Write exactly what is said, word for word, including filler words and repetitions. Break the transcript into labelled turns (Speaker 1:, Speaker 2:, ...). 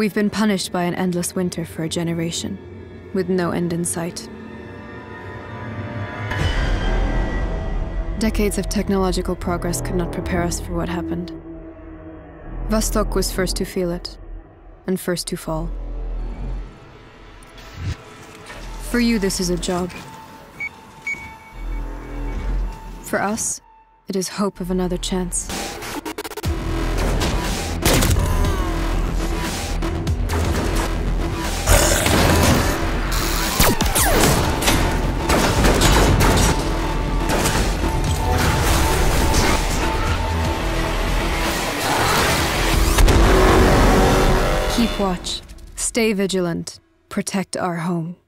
Speaker 1: We've been punished by an endless winter for a generation, with no end in sight. Decades of technological progress could not prepare us for what happened. Vostok was first to feel it, and first to fall. For you, this is a job. For us, it is hope of another chance. Keep watch, stay vigilant, protect our home.